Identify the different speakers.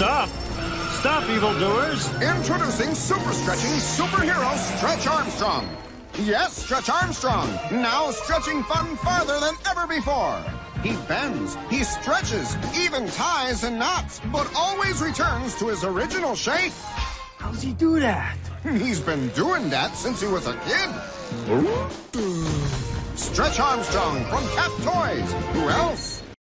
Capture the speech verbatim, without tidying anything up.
Speaker 1: Stop! Stop, evildoers!
Speaker 2: Introducing super stretching superhero Stretch Armstrong. Yes, Stretch Armstrong. Now stretching fun farther than ever before. He bends, he stretches, even ties and knots, but always returns to his original shape.
Speaker 3: How's he do that?
Speaker 2: He's been doing that since he was a kid. Stretch Armstrong from Cat Toys. Who else?